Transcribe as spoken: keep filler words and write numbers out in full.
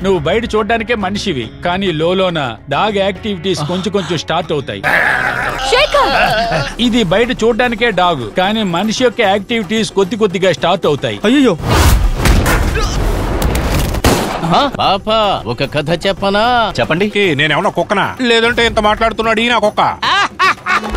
నువ్వు బయట చూడడానికే మనిషివి, కానీ లోలోన డాగ్ యాక్టివిటీస్ కొంచెం కొంచెం స్టార్ట్ అవుతాయి. ఇది బయట చూడడానికే డాగ్, కానీ మనిషి యొక్క యాక్టివిటీస్ కొద్ది కొద్దిగా స్టార్ట్ అవుతాయి. అయ్యో పాపా, ఒక కథ చెప్పనా? చెప్పండి. నేనేమన్నా కుక్కనా? లేదంటే ఇంత మాట్లాడుతున్నాడు ఈ నా కుక్క.